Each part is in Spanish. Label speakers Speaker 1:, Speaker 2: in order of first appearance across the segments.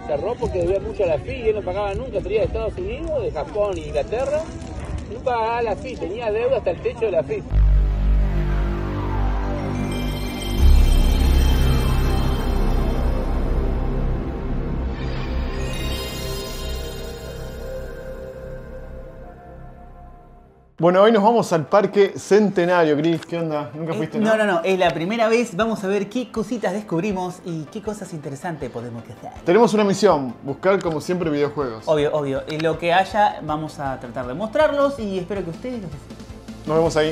Speaker 1: cerró porque debía mucho a la FI y él no pagaba nunca, traía de Estados Unidos, de Japón e Inglaterra, nunca pagaba la FI, tenía deuda hasta el techo de la FI.
Speaker 2: Bueno, hoy nos vamos al Parque Centenario, Cris. ¿Qué onda? ¿Nunca fuiste?
Speaker 3: No, es la primera vez. Vamos a ver qué cositas descubrimos y qué cosas interesantes podemos hacer.
Speaker 2: Tenemos una misión, buscar como siempre videojuegos.
Speaker 3: Obvio. Y lo que haya, vamos a tratar de mostrarlos y espero que ustedes los disfruten.
Speaker 2: Nos vemos ahí.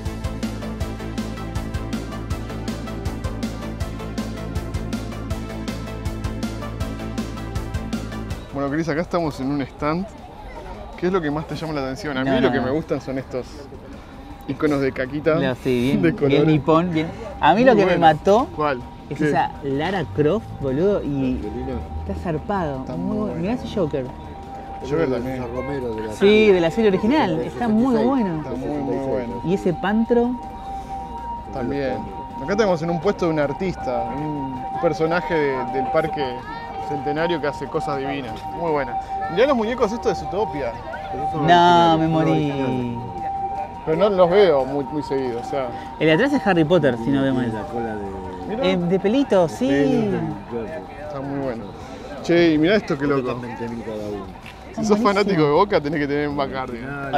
Speaker 2: Bueno, Cris, acá estamos en un stand. ¿Qué es lo que más te llama la atención? A mí lo que me gustan son estos iconos de caquita.
Speaker 3: No, sí,
Speaker 2: de
Speaker 3: bien nipón, bien. A mí lo que me mató
Speaker 2: ¿Cuál?
Speaker 3: es
Speaker 2: ¿Qué?
Speaker 3: esa Lara Croft, boludo, y está zarpado.
Speaker 2: Está muy bueno.
Speaker 3: Mirá ese Joker.
Speaker 2: Yo también.
Speaker 4: Romero de la
Speaker 3: Sí, de la serie original. Está muy bueno.
Speaker 2: Está muy bueno.
Speaker 3: Y ese Pantro.
Speaker 2: También. Acá estamos en un puesto de un artista, un personaje del Parque Centenario que hace cosas divinas. Muy buenas. Mirá los muñecos estos de Zootopia.
Speaker 3: No, me morí.
Speaker 2: Pero no los veo muy seguido, o sea.
Speaker 3: El de atrás es Harry Potter, si no vemos
Speaker 4: la
Speaker 3: eso.
Speaker 4: cola de...
Speaker 2: Mirá.
Speaker 3: De pelito, sí.
Speaker 2: Está muy bueno. Che, y mirá esto que loco.
Speaker 4: 20.000 cada uno.
Speaker 2: Si sos fanático de Boca, tenés que tener un Bacardi.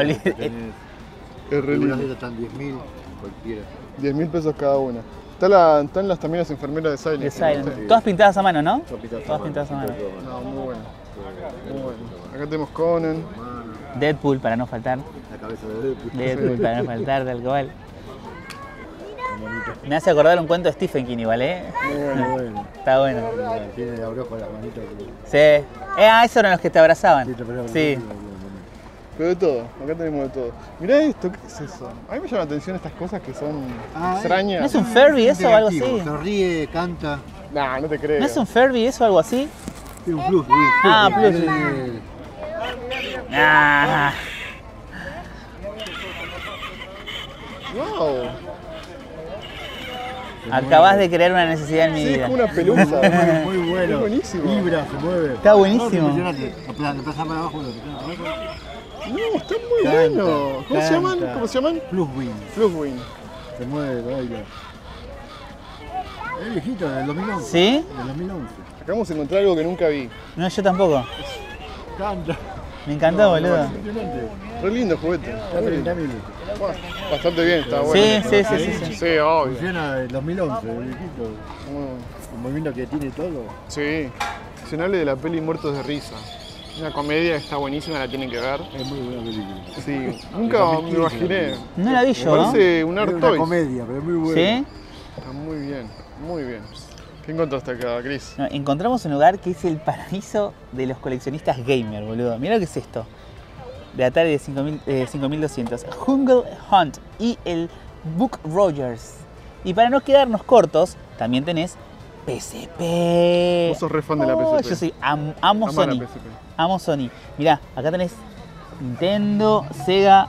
Speaker 2: Es re lindo.
Speaker 4: Unas de estas están 10.000, cualquiera.
Speaker 2: 10.000 pesos cada una. Están las también las enfermeras de Silent.
Speaker 3: De Silent. Todas pintadas a mano, ¿no?
Speaker 4: Todas
Speaker 3: pintadas a mano.
Speaker 2: No, muy bueno. Muy bueno. Acá tenemos Conan.
Speaker 3: Deadpool, para no faltar.
Speaker 4: La cabeza de Deadpool.
Speaker 3: Deadpool, para no faltar, tal cual. Me hace acordar un cuento de Stephen King igual, ¿eh?
Speaker 2: Muy bueno.
Speaker 3: Está bueno.
Speaker 4: Tiene la broja las manitas.
Speaker 3: Sí. Esos eran los que te abrazaban. Sí.
Speaker 2: Pero de todo, acá tenemos de todo. Mirá esto, ¿qué es eso? A mí me llama la atención estas cosas que son extrañas.
Speaker 3: ¿No es un Furby eso o algo así?
Speaker 4: Se ríe, canta.
Speaker 2: Nah, no te creo.
Speaker 3: ¿No es un Furby eso o algo así?
Speaker 4: Tiene un plus.
Speaker 3: Ah, plus. Ah.
Speaker 2: Wow.
Speaker 3: Acabas de crear una necesidad en mi
Speaker 2: Sí, es
Speaker 3: vida.
Speaker 2: como una pelusa.
Speaker 4: Muy bueno.
Speaker 2: Es buenísimo.
Speaker 4: Vibra, se mueve.
Speaker 3: Está buenísimo.
Speaker 4: Impresionante. Lo pasás para abajo.
Speaker 2: No, está muy
Speaker 4: Canta,
Speaker 2: bueno. ¿Cómo se llaman?
Speaker 4: canta.
Speaker 2: ¿Cómo se llaman?
Speaker 4: Pluswing.
Speaker 2: Fluxwing.
Speaker 4: Se mueve, baila. Es viejito, del 2011.
Speaker 3: ¿Sí?
Speaker 4: Del 2011.
Speaker 2: Acabamos de encontrar algo que nunca vi.
Speaker 3: No, yo tampoco.
Speaker 4: Canta.
Speaker 3: Me encantó, boludo.
Speaker 4: Impresionante.
Speaker 2: Re lindo juguete.
Speaker 4: Está 30 minutos.
Speaker 2: Bastante bien, está bueno.
Speaker 3: Sí.
Speaker 2: Sí, obvio.
Speaker 4: Funciona del 2011, el viejito. El movimiento que tiene todo.
Speaker 2: Sí. Se hable de la peli Muertos de Risa. Una comedia que está buenísima, la tienen que ver.
Speaker 4: Es muy buena película.
Speaker 2: Sí, nunca me imaginé.
Speaker 3: No la vi
Speaker 2: Me
Speaker 3: yo, ¿no?
Speaker 2: parece un
Speaker 4: Es
Speaker 2: Art
Speaker 4: una
Speaker 2: Toys.
Speaker 4: comedia, pero es muy buena.
Speaker 3: ¿Sí?
Speaker 2: Está muy bien, muy bien. ¿Qué encontraste acá, Cris?
Speaker 3: No, encontramos un lugar que es el paraíso de los coleccionistas gamer, boludo. Mirá lo que es esto. De Atari de 5200. Jungle Hunt y el Book Rogers. Y para no quedarnos cortos, también tenés PSP.
Speaker 2: Vos sos re fan de la PSP.
Speaker 3: Yo sí, amo
Speaker 2: Amá
Speaker 3: Sony.
Speaker 2: la PSP.
Speaker 3: Amo Sony. Mirá, acá tenés Nintendo, Sega.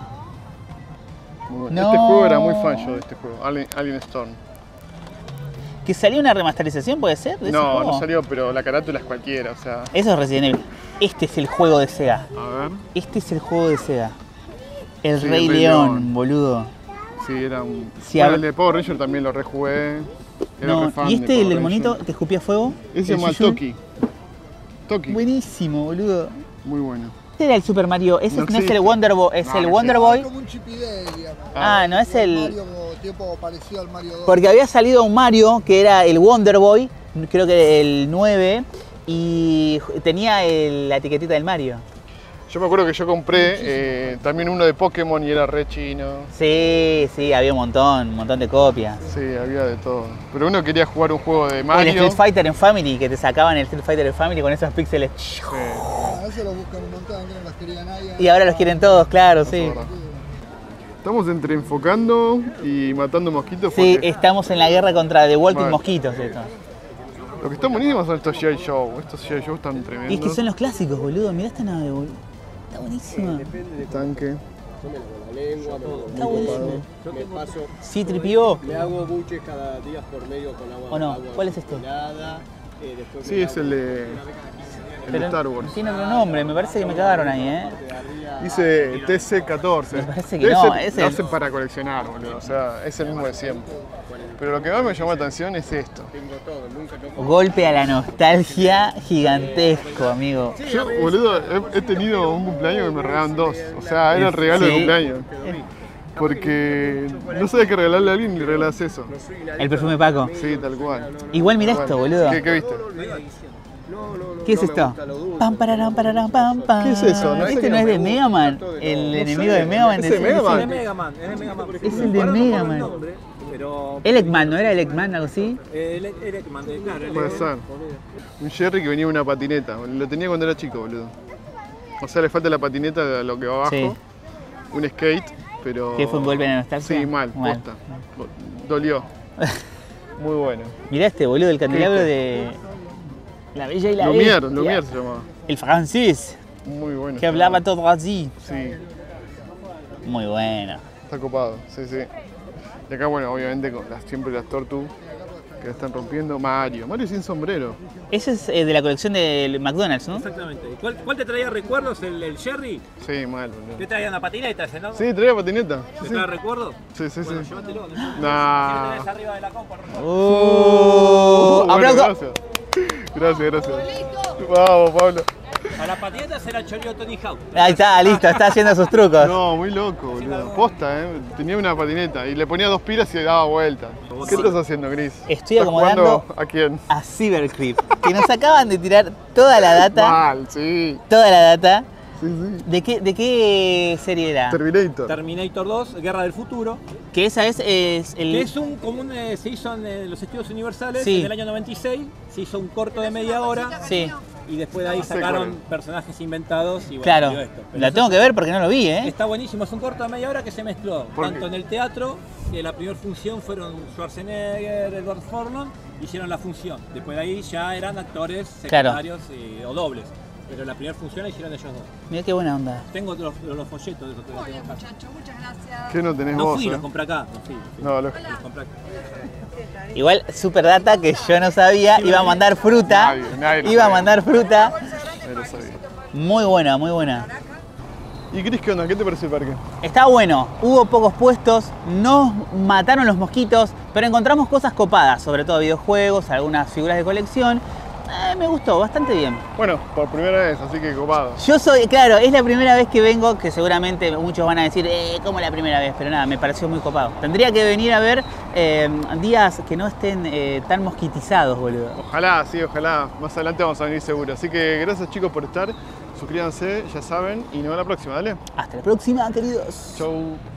Speaker 2: Muy bueno.
Speaker 3: No.
Speaker 2: Este juego era muy fan yo de este juego, Alien Storm.
Speaker 3: ¿Que salió una remasterización, puede ser? ¿De ese
Speaker 2: No,
Speaker 3: juego?
Speaker 2: no salió, pero la carátula es cualquiera, o sea.
Speaker 3: Eso es Resident Evil. Este es el juego de Sega.
Speaker 2: A ver.
Speaker 3: Este es el juego de Sega. El
Speaker 2: Sí,
Speaker 3: Rey
Speaker 2: el Rey
Speaker 3: León,
Speaker 2: León.
Speaker 3: boludo.
Speaker 2: Sí, era un.
Speaker 3: Sí,
Speaker 2: Bueno,
Speaker 3: a-
Speaker 2: el de Power Ranger también lo rejugué. Era
Speaker 3: No,
Speaker 2: re fan
Speaker 3: y
Speaker 2: de
Speaker 3: este,
Speaker 2: Power
Speaker 3: el del
Speaker 2: Ranger.
Speaker 3: monito que escupía fuego.
Speaker 2: Ese se
Speaker 3: el
Speaker 2: llama
Speaker 3: Shushu.
Speaker 2: Toki. Toki.
Speaker 3: Buenísimo, boludo.
Speaker 2: Muy bueno.
Speaker 3: Este era el Super Mario. Ese
Speaker 2: No
Speaker 3: no, es
Speaker 2: existe.
Speaker 3: el Wonder Boy. Es
Speaker 2: No,
Speaker 3: el
Speaker 2: no
Speaker 3: Wonder
Speaker 2: existe.
Speaker 3: Boy.
Speaker 5: Como un Chip y Dale, digamos.
Speaker 3: Ah, no es el.
Speaker 5: Mario como tipo parecido al Mario 2.
Speaker 3: Porque había salido un Mario que era el Wonder Boy, creo que el 9, y tenía la etiquetita del Mario.
Speaker 2: Yo me acuerdo que yo compré también uno de Pokémon y era re chino.
Speaker 3: Sí, había un montón de copias.
Speaker 2: Sí, había de todo. Pero uno quería jugar un juego de
Speaker 3: O el
Speaker 2: Mario.
Speaker 3: Street Fighter en Family, que te sacaban el Street Fighter en Family con esos píxeles.
Speaker 5: A veces lo buscan un montón, que no las quería nadie.
Speaker 3: Y ahora los quieren todos, claro, sí.
Speaker 2: verdad. Estamos entre enfocando y matando mosquitos.
Speaker 3: Sí,
Speaker 2: porque
Speaker 3: estamos en la guerra contra The Walking
Speaker 2: Vale.
Speaker 3: Mosquitos. Esto.
Speaker 2: lo que están buenísimos son estos G.I. Joe. Estos G.I. Joe están tremendos.
Speaker 3: Y es que son los clásicos, boludo. Mirá esta nave, boludo. Está buenísima.
Speaker 2: Tanque.
Speaker 6: Yo me lavo la lengua,
Speaker 3: Está buenísimo.
Speaker 6: me paso,
Speaker 3: Sí, tripió.
Speaker 6: le hago buches cada día por medio con agua.
Speaker 3: ¿O no?
Speaker 6: agua
Speaker 3: ¿Cuál es este?
Speaker 6: helada, después
Speaker 2: Sí,
Speaker 6: me
Speaker 2: es el
Speaker 6: lavo
Speaker 2: de. el de Star Wars.
Speaker 3: Tiene otro nombre, me parece que me cagaron ahí, ¿eh?
Speaker 2: Dice TC14.
Speaker 3: Me parece que no, es
Speaker 2: lo
Speaker 3: el-
Speaker 2: hacen para coleccionar, boludo. O sea, es el mismo de siempre. Pero lo que más me llamó la atención es esto.
Speaker 3: Golpe a la nostalgia gigantesco, amigo.
Speaker 2: Yo, boludo, he tenido un cumpleaños que me regalaron 2. O sea, era el regalo de
Speaker 3: Sí.
Speaker 2: cumpleaños. Porque no sabes qué regalarle a alguien y le regalas eso.
Speaker 3: El perfume Paco.
Speaker 2: Sí, tal cual.
Speaker 3: Igual mirá esto, boludo.
Speaker 2: ¿Qué viste?
Speaker 3: ¿Qué es esto? Pam, pararán, pararán, pam, pam.
Speaker 2: ¿Qué es eso? No sé
Speaker 3: ¿Este
Speaker 2: qué
Speaker 3: no es de
Speaker 2: nombre.
Speaker 3: Mega Man? El enemigo de Mega Man.
Speaker 2: ¿Es de Mega Man?
Speaker 6: Es de Mega Man, es de Mega Man.
Speaker 3: Es el de
Speaker 6: Ahora no
Speaker 3: Mega
Speaker 6: recuerdo
Speaker 3: Man.
Speaker 6: el nombre, pero
Speaker 3: Elecman, ¿no era Elecman, algo así?
Speaker 6: Elecman, claro.
Speaker 2: Puede ser. Un Jerry que venía en una patineta. Lo tenía cuando era chico, boludo. O sea, le falta la patineta de lo que va abajo.
Speaker 3: Sí.
Speaker 2: Un skate, pero...
Speaker 3: ¿Qué fue un golpe a la nostalgia?
Speaker 2: Sí, mal, posta. Dolió. Muy bueno.
Speaker 3: Mirá este, boludo, el candelabro
Speaker 2: ¿Viste?
Speaker 3: de La Bella y la
Speaker 2: Lumière,
Speaker 3: Bestia.
Speaker 2: Lumière se llamaba.
Speaker 3: El francés,
Speaker 2: Muy bueno.
Speaker 3: que hablaba todo así.
Speaker 2: Sí,
Speaker 3: Muy bueno.
Speaker 2: está copado, sí, sí. Y acá, bueno, obviamente con siempre las Tortu que la están rompiendo. Mario sin sombrero.
Speaker 3: Ese es de la colección del McDonald's, ¿no?
Speaker 6: Exactamente. ¿Cuál te traía recuerdos? ¿El Jerry?
Speaker 2: Sí, mal, boludo.
Speaker 6: Te traía una patineta ese, ¿no?
Speaker 2: Sí, traía patineta.
Speaker 6: ¿Te
Speaker 2: Sí,
Speaker 6: trae recuerdos?
Speaker 2: sí, sí.
Speaker 6: Bueno,
Speaker 2: Sí.
Speaker 6: llévatelo.
Speaker 2: Nah.
Speaker 6: Si lo tenés arriba de la compa,
Speaker 2: Bueno,
Speaker 3: ¡Aplauso!
Speaker 2: gracias. Gracias. Vamos, Pablo.
Speaker 6: A la patineta será el choreo Tony Hawk.
Speaker 3: Ahí está, listo, está haciendo sus trucos.
Speaker 2: No, muy loco, boludo. Posta, tenía una patineta y le ponía 2 pilas y daba vuelta. ¿Qué estás haciendo, Gris?
Speaker 3: Estoy
Speaker 2: ¿Estás
Speaker 3: acomodando-
Speaker 2: jugando a quién?
Speaker 3: A Cybercrypt, que nos acaban de tirar toda la data.
Speaker 2: Mal, sí.
Speaker 3: Toda la data.
Speaker 2: Sí, sí.
Speaker 3: ¿De qué serie era?
Speaker 2: Terminator.
Speaker 6: Terminator 2, Guerra del Futuro,
Speaker 3: Que esa es el.
Speaker 6: que es un común, se hizo en los estudios universales
Speaker 3: Sí.
Speaker 6: en el año 96, se hizo un corto de media hora
Speaker 3: Sí,
Speaker 6: y después de ahí
Speaker 2: sé cuál
Speaker 6: sacaron
Speaker 2: es.
Speaker 6: personajes inventados y bueno,
Speaker 3: claro.
Speaker 6: salió esto. Pero
Speaker 3: La
Speaker 6: eso
Speaker 3: tengo que ver porque no lo vi, ¿eh?
Speaker 6: está buenísimo, es un corto de media hora que se mezcló
Speaker 2: ¿Por
Speaker 6: tanto
Speaker 2: qué?
Speaker 6: en el teatro, que la primera función fueron Schwarzenegger, Edward Furlong, hicieron la función. Después de ahí ya eran actores
Speaker 3: Claro.
Speaker 6: secundarios o dobles. Pero la primera función la hicieron ellos dos.
Speaker 3: Mira qué buena onda.
Speaker 6: Tengo los folletos de esos que los tengo acá.
Speaker 5: Muchas gracias.
Speaker 2: ¿Qué no tenés
Speaker 6: No
Speaker 2: vos?
Speaker 6: fui, los compré acá. No fui.
Speaker 2: No, lógico.
Speaker 6: Los compré acá.
Speaker 3: Igual, super data que yo no sabía, iba a mandar fruta.
Speaker 2: Nadie lo
Speaker 3: Iba a
Speaker 2: sabía.
Speaker 3: mandar fruta.
Speaker 2: No lo sabía.
Speaker 3: Muy buena, muy buena.
Speaker 2: ¿Y Cris, qué onda? ¿Qué te parece el parque?
Speaker 3: Está bueno, hubo pocos puestos, nos mataron los mosquitos, pero encontramos cosas copadas, sobre todo videojuegos, algunas figuras de colección. Me gustó, bastante bien.
Speaker 2: Bueno, por primera vez, así que copado.
Speaker 3: Yo soy, claro, es la primera vez que vengo, que seguramente muchos van a decir, ¿cómo la primera vez? Pero nada, me pareció muy copado. Tendría que venir a ver días que no estén tan mosquitizados, boludo.
Speaker 2: Ojalá, sí, ojalá. Más adelante vamos a venir seguro. Así que gracias, chicos, por estar. Suscríbanse, ya saben, y nos vemos la próxima, dale.
Speaker 3: Hasta la próxima, queridos.
Speaker 2: Chau.